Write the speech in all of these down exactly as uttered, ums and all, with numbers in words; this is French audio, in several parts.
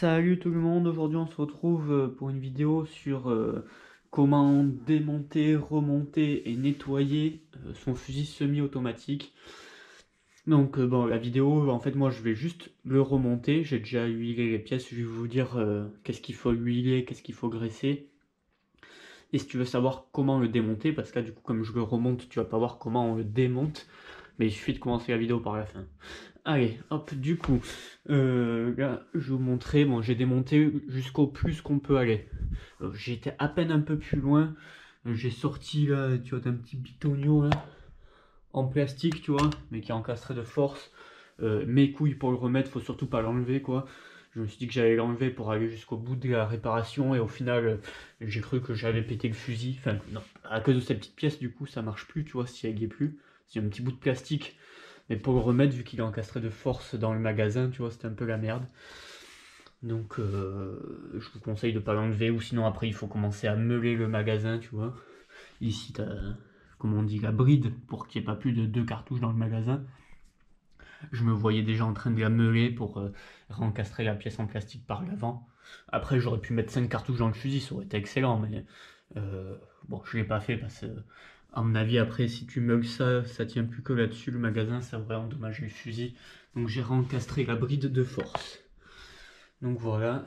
Salut tout le monde, aujourd'hui on se retrouve euh, pour une vidéo sur euh, comment démonter, remonter et nettoyer euh, son fusil semi-automatique. Donc euh, bon, la vidéo, en fait moi je vais juste le remonter, j'ai déjà huilé les pièces, je vais vous dire euh, qu'est-ce qu'il faut huiler, qu'est-ce qu'il faut graisser. Et si tu veux savoir comment le démonter, parce que là du coup comme je le remonte, tu vas pas voir comment on le démonte, mais il suffit de commencer la vidéo par la fin. Allez, hop, du coup, euh, là, je vais vous montrer, bon, j'ai démonté jusqu'au plus qu'on peut aller. Euh, J'étais à peine un peu plus loin, euh, j'ai sorti, là, tu vois, un petit bitonio, là, en plastique, tu vois, mais qui est encastré de force. Euh, mes couilles pour le remettre, faut surtout pas l'enlever, quoi. Je me suis dit que j'allais l'enlever pour aller jusqu'au bout de la réparation, et au final, euh, j'ai cru que j'avais pété le fusil. Enfin, non, à cause de cette petite pièce, du coup, ça marche plus, tu vois, si elle y est plus. C'est un petit bout de plastique. Mais pour le remettre, vu qu'il est encastré de force dans le magasin, tu vois, c'était un peu la merde. Donc, euh, je vous conseille de ne pas l'enlever, ou sinon après, il faut commencer à meuler le magasin, tu vois. Ici, tu as, comment on dit, la bride, pour qu'il n'y ait pas plus de deux cartouches dans le magasin. Je me voyais déjà en train de la meuler pour euh, rencastrer la pièce en plastique par l'avant. Après, j'aurais pu mettre cinq cartouches dans le fusil, ça aurait été excellent, mais euh, bon, je ne l'ai pas fait parce que, à mon avis, après, si tu meules ça, ça tient plus que là-dessus, le magasin, ça aurait endommagé le fusil. Donc, j'ai rencastré la bride de force. Donc, voilà.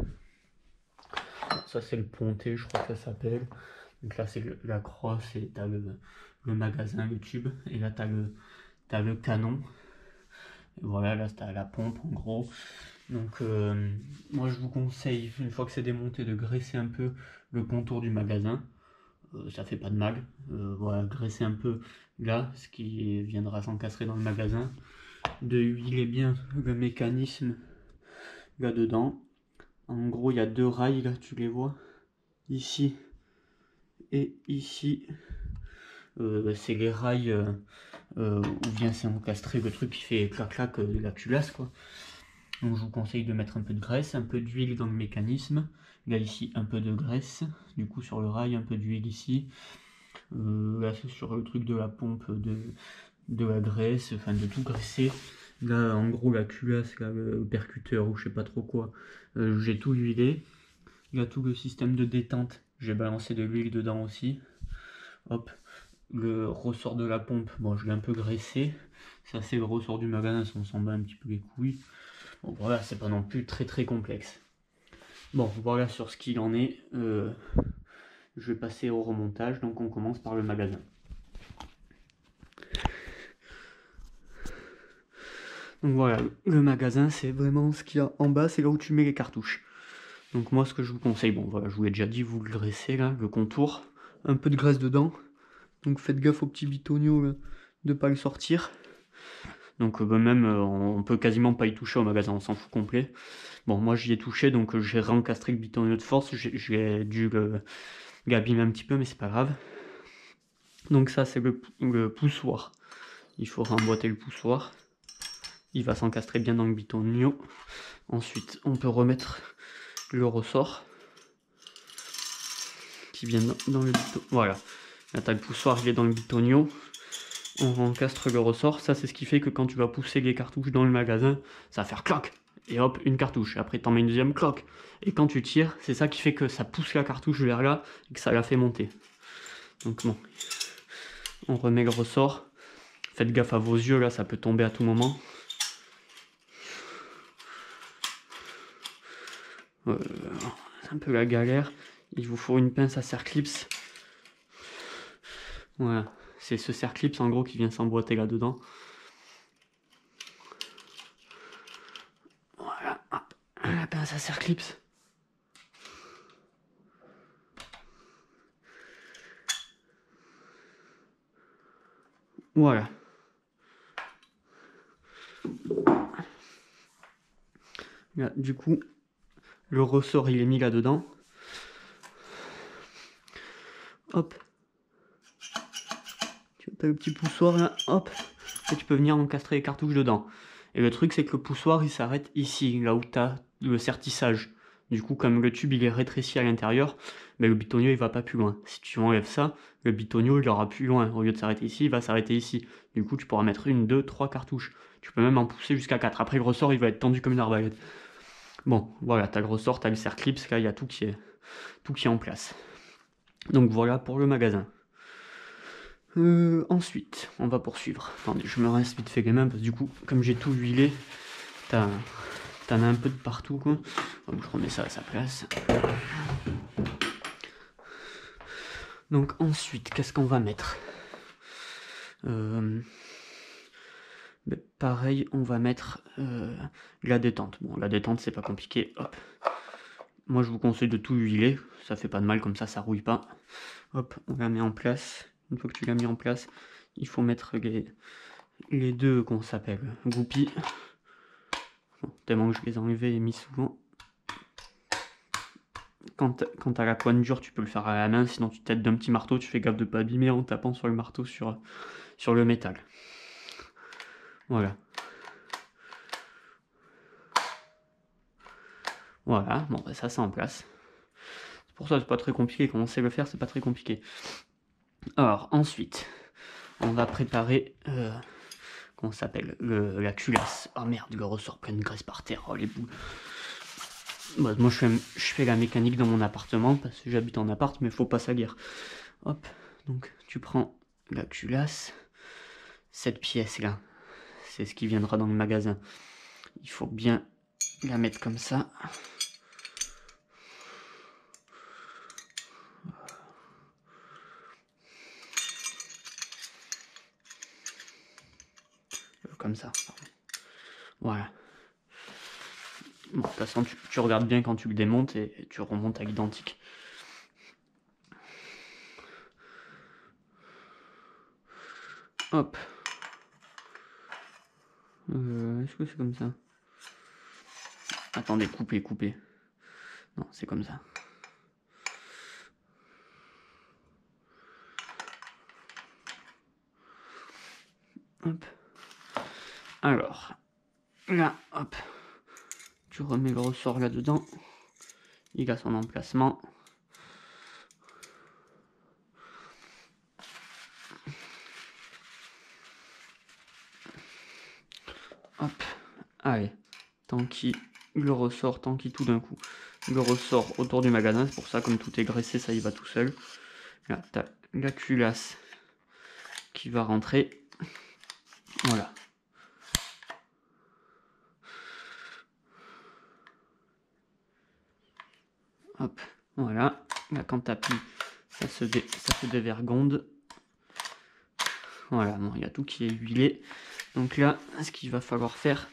Ça, c'est le ponté, je crois que ça s'appelle. Donc, là, c'est la crosse et t'as le, le magasin, le tube. Et là, t'as le, t'as le canon. Et voilà, là, t'as la pompe, en gros. Donc, euh, moi, je vous conseille, une fois que c'est démonté, de graisser un peu le contour du magasin. Euh, ça fait pas de mal. Euh, voilà, graisser un peu là, ce qui viendra s'encastrer dans le magasin. De huiler bien le mécanisme là-dedans. En gros, il y a deux rails, là, tu les vois. Ici et ici. Euh, c'est les rails euh, euh, où vient s'encastrer le truc qui fait clac-clac de la culasse, quoi. Donc je vous conseille de mettre un peu de graisse, un peu d'huile dans le mécanisme. Là ici un peu de graisse, du coup sur le rail, un peu d'huile ici. Euh, là c'est sur le truc de la pompe de, de la graisse, enfin de tout graisser. Là en gros la culasse, là, le percuteur ou je sais pas trop quoi, euh, j'ai tout huilé. Là tout le système de détente, j'ai balancé de l'huile dedans aussi. Hop, le ressort de la pompe, bon je l'ai un peu graissé. Ça c'est le ressort du magasin, ça on s'en bat un petit peu les couilles. Bon voilà, c'est pas non plus très très complexe. Bon, voilà sur ce qu'il en est. Euh, je vais passer au remontage, donc on commence par le magasin. Donc voilà, le magasin, c'est vraiment ce qu'il y a en bas, c'est là où tu mets les cartouches. Donc moi, ce que je vous conseille, bon voilà, je vous l'ai déjà dit, vous le graissez là, le contour, un peu de graisse dedans. Donc faites gaffe au petit bitonio là, de pas le sortir. Donc euh, bah, même, euh, on peut quasiment pas y toucher au magasin, on s'en fout complet. Bon, moi j'y ai touché, donc euh, j'ai rencastré le bitonio de force, j'ai dû le l'abîmer un petit peu, mais c'est pas grave. Donc ça, c'est le, le poussoir. Il faut remboîter le poussoir. Il va s'encastrer bien dans le bitonio. Ensuite, on peut remettre le ressort qui vient dans le bitonio. Voilà. Là, tu as le poussoir, il est dans le bitonio. On encastre le ressort. Ça, c'est ce qui fait que quand tu vas pousser les cartouches dans le magasin, ça va faire cloc. Et hop, une cartouche. Après, tu en mets une deuxième, cloc. Et quand tu tires, c'est ça qui fait que ça pousse la cartouche vers là et que ça la fait monter. Donc bon, on remet le ressort. Faites gaffe à vos yeux, là, ça peut tomber à tout moment. Euh, c'est un peu la galère. Il vous faut une pince à serre-clips. Voilà, c'est ce serre-clips en gros qui vient s'emboîter là-dedans. Voilà, hop, la pince à serre-clips. Voilà. Là, du coup, le ressort il est mis là-dedans. Hop. Tu as le petit poussoir là, hop. Et tu peux venir encastrer les cartouches dedans. Et le truc c'est que le poussoir il s'arrête ici, là où tu as le sertissage. Du coup, comme le tube il est rétréci à l'intérieur, mais le bitonio il va pas plus loin. Si tu enlèves ça, le bitonio il ira plus loin. Au lieu de s'arrêter ici, il va s'arrêter ici. Du coup, tu pourras mettre une, deux, trois cartouches. Tu peux même en pousser jusqu'à quatre. Après, le ressort il va être tendu comme une arbalète. Bon, voilà, t'as le ressort, t'as le Serclip, là, il y a tout qui est, tout qui est en place. Donc voilà pour le magasin. Euh, ensuite, on va poursuivre. Attendez, je me rince vite fait les mains, parce que du coup, comme j'ai tout huilé, t'en as un peu de partout, quoi. Donc je remets ça à sa place. Donc ensuite, qu'est-ce qu'on va mettre euh, ben, pareil, on va mettre euh, la détente. Bon, la détente, c'est pas compliqué. Hop. Moi, je vous conseille de tout huiler. Ça fait pas de mal, comme ça, ça rouille pas. Hop, on la met en place. Une fois que tu l'as mis en place, il faut mettre les, les deux qu'on s'appelle groupies. Bon, tellement que je les ai enlevés et mis souvent. Quand, quand t'as la pointe dure, tu peux le faire à la main. Sinon, tu t'aides d'un petit marteau. Tu fais gaffe de pas abîmer en tapant sur le marteau sur, sur le métal. Voilà. Voilà, bon, bah, ça c'est en place. C'est pour ça, c'est pas très compliqué. Quand on sait le faire, c'est pas très compliqué. Alors, ensuite, on va préparer. Euh, comment ça s'appelle, la culasse. Oh merde, le ressort plein de graisse par terre. Oh les boules. Bah, moi, je fais, je fais la mécanique dans mon appartement parce que j'habite en appart, mais faut pas salir. Hop, donc tu prends la culasse. Cette pièce là, c'est ce qui viendra dans le magasin. Il faut bien la mettre comme ça. Comme ça. Voilà. Bon, de toute façon, tu, tu regardes bien quand tu le démontes et, et tu remontes à l'identique. Hop. Euh, Est-ce que c'est comme ça? Attendez, coupez, coupez. Non, c'est comme ça. Hop. Alors, là, hop. Tu remets le ressort là-dedans. Il a son emplacement. Hop. Allez. Tant qu'il le ressort, tant qu'il tout d'un coup le ressort autour du magasin. C'est pour ça, comme tout est graissé, ça y va tout seul. Là, t'as la culasse qui va rentrer. Voilà. Hop. Voilà. Là, quand t'appuies, ça se, dé... ça se dévergonde. Voilà. Bon, il y a tout qui est huilé. Donc là, ce qu'il va falloir faire,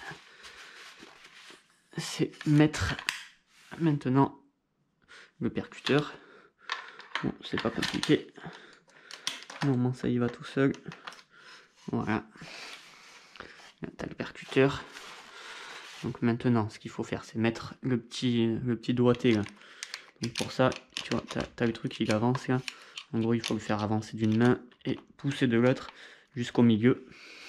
c'est mettre maintenant le percuteur. Bon, c'est pas compliqué. Normalement, ça y va tout seul. Voilà. Là, t'as le percuteur. Donc maintenant, ce qu'il faut faire, c'est mettre le petit, le petit doigté là. Donc pour ça, tu vois, t'as, t'as le truc qui avance là. En gros, il faut le faire avancer d'une main et pousser de l'autre jusqu'au milieu.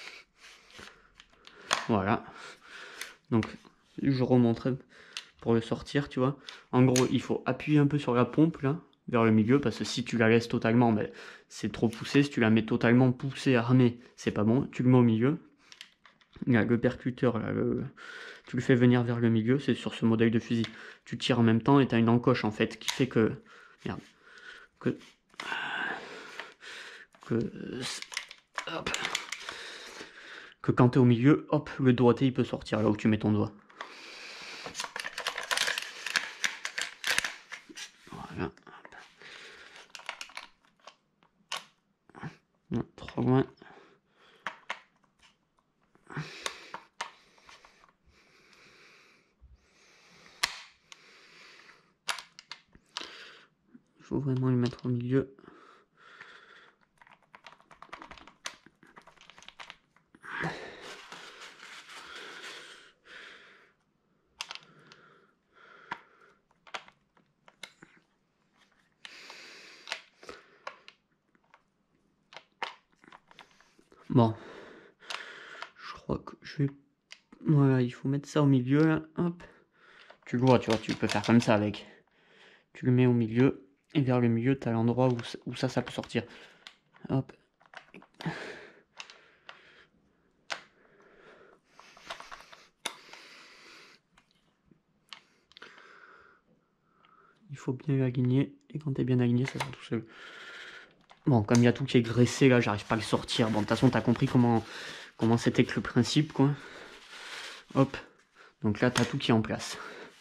Voilà. Donc, je remonterai pour le sortir, tu vois. En gros, il faut appuyer un peu sur la pompe là, vers le milieu, parce que si tu la laisses totalement, ben, c'est trop poussé. Si tu la mets totalement poussée, armée, c'est pas bon. Tu le mets au milieu. Là, le percuteur, là, le... tu le fais venir vers le milieu, c'est sur ce modèle de fusil. Tu tires en même temps et tu as une encoche en fait qui fait que. Merde. Que. Que. Hop. Que quand tu es au milieu, hop, le doigté il peut sortir là où tu mets ton doigt. Voilà. Non, trop loin. Il faut vraiment le mettre au milieu. Bon. Je crois que je vais... Voilà, il faut mettre ça au milieu là. Hop. Tu le vois, tu vois, tu peux faire comme ça avec. Tu le mets au milieu. Et vers le milieu, tu as l'endroit où, où ça, ça peut sortir. Hop. il faut bien l'aligner, et quand t'es bien aligné, ça va tout seul. Bon, comme il y a tout qui est graissé, là, j'arrive pas à le sortir. Bon, de toute façon, t'as compris comment comment c'était que le principe, quoi. Hop. Donc là, t'as tout qui est en place.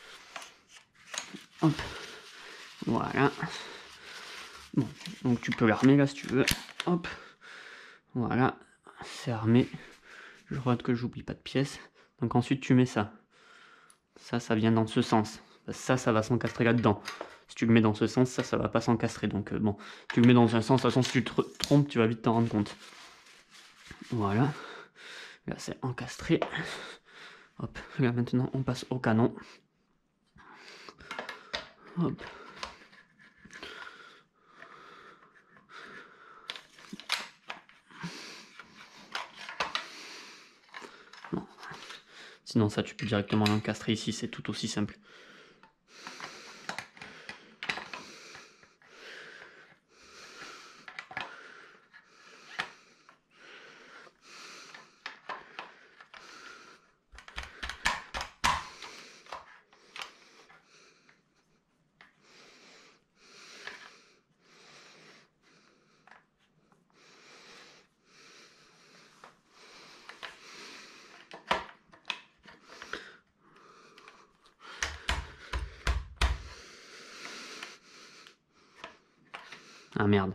Hop. Voilà. Bon, donc tu peux l'armer, là, si tu veux. Hop. Voilà. C'est armé. Je regarde que j'oublie pas de pièces. Donc ensuite, tu mets ça. Ça, ça vient dans ce sens. Ça, ça va s'encastrer là-dedans. Si tu le mets dans ce sens, ça, ça va pas s'encastrer. Donc euh, bon, tu le mets dans un sens. De toute façon, si tu te trompes, tu vas vite t'en rendre compte. Voilà. Là, c'est encastré. Hop. Là, maintenant, on passe au canon. Hop. Non. Sinon, ça, tu peux directement l'encastrer ici. C'est tout aussi simple. Ah merde.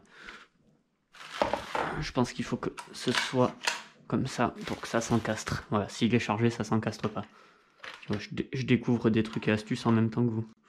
Je pense qu'il faut que ce soit comme ça pour que ça s'encastre. Voilà, s'il est chargé, ça s'encastre pas. Tu vois, je, dé je découvre des trucs et astuces en même temps que vous.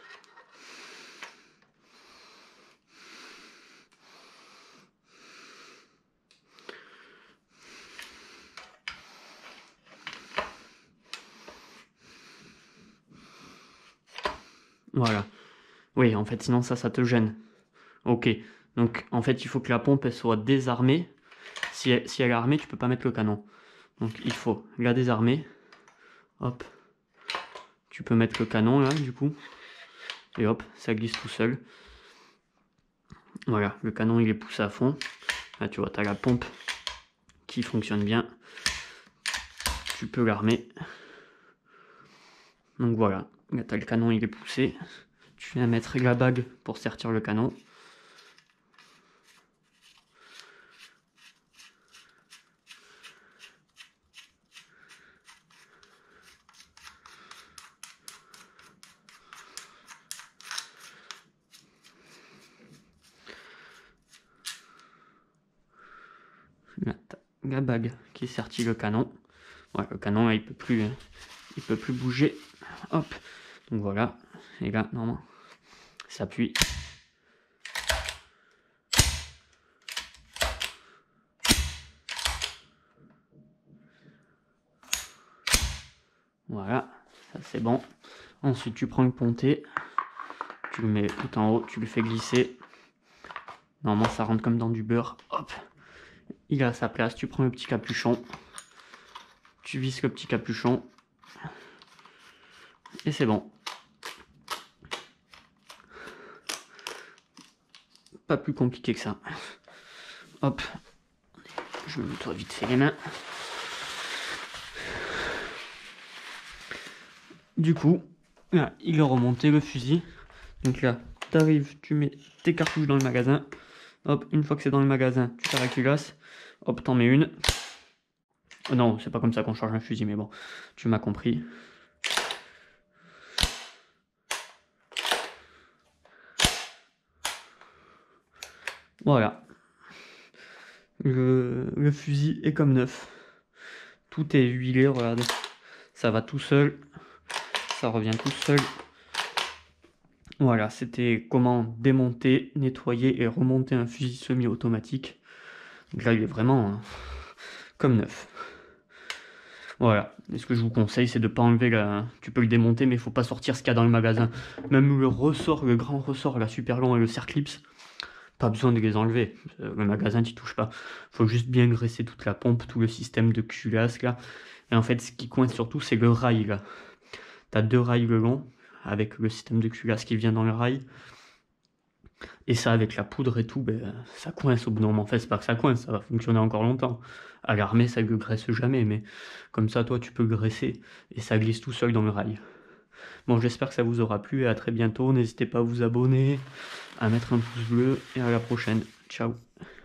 Voilà. Oui, en fait, sinon ça, ça te gêne. Ok. Donc, en fait, il faut que la pompe, elle soit désarmée. Si elle, si elle est armée, tu peux pas mettre le canon. Donc, il faut la désarmer. Hop. Tu peux mettre le canon, là, du coup. Et hop, ça glisse tout seul. Voilà, le canon, il est poussé à fond. Là, tu vois, tu as la pompe qui fonctionne bien. Tu peux l'armer. Donc, voilà. Là, tu as le canon, il est poussé. Tu viens mettre la bague pour sertir le canon. Là, t'as la bague qui sertit le canon. Ouais, le canon, là, il peut plus, il peut plus bouger. Hop. Donc voilà. Et là, normalement, ça appuie. Voilà, ça c'est bon. Ensuite, tu prends le pontet, tu le mets tout en haut, tu le fais glisser. Normalement, ça rentre comme dans du beurre. Hop, il est à sa place. Tu prends le petit capuchon, tu visses le petit capuchon, et c'est bon. Pas plus compliqué que ça. Hop, je me nettoie vite fait les mains. Du coup, là, il est remonté le fusil. Donc là, tu arrives, tu mets tes cartouches dans le magasin. Hop, une fois que c'est dans le magasin, tu fais la culasse. Hop, t'en mets une. Oh non, c'est pas comme ça qu'on charge un fusil, mais bon, tu m'as compris. Voilà. Le, le fusil est comme neuf. Tout est huilé, regarde. Ça va tout seul. Ça revient tout seul. Voilà, c'était comment démonter, nettoyer et remonter un fusil semi-automatique. Donc là, il est vraiment hein, comme neuf. Voilà, et ce que je vous conseille, c'est de ne pas enlever la... Tu peux le démonter, mais il faut pas sortir ce qu'il y a dans le magasin. Même le ressort, le grand ressort, la super long et le Cerclips, pas besoin de les enlever. Le magasin, tu touches pas. Faut juste bien graisser toute la pompe, tout le système de culasse, là. Et en fait, ce qui coince surtout, c'est le rail, là. T'as deux rails le long, avec le système de culasse qui vient dans le rail. Et ça, avec la poudre et tout, ben, ça coince au bout d'un moment. En fait, c'est pas que ça coince, ça va fonctionner encore longtemps. À l'armée, ça ne graisse jamais, mais comme ça, toi, tu peux graisser et ça glisse tout seul dans le rail. Bon, j'espère que ça vous aura plu et à très bientôt. N'hésitez pas à vous abonner, à mettre un pouce bleu et à la prochaine. Ciao.